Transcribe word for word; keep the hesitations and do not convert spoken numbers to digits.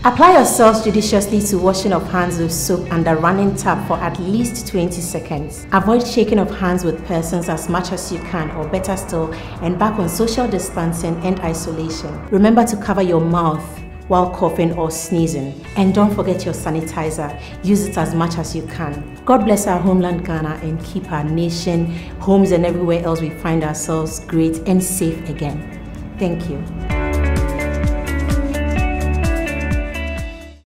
Apply yourselves judiciously to washing of hands with soap under running tap for at least twenty seconds. Avoid shaking of hands with persons as much as you can, or better still, embark on social distancing and isolation. Remember to cover your mouth while coughing or sneezing. And don't forget your sanitizer. Use it as much as you can. God bless our homeland Ghana and keep our nation, homes and everywhere else we find ourselves great and safe again. Thank you.